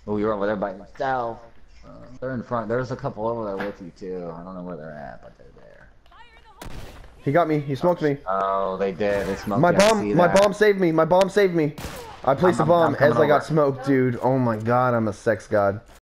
Oh, you're over there by yourself. They're in front. There's a couple over there with you too. I don't know where they're at, but they're there. He got me. He smoked me. Oh, they did. They smoked. My bomb saved me. My bomb saved me. I placed a bomb as I got smoked, dude. Oh my god, I'm a sex god.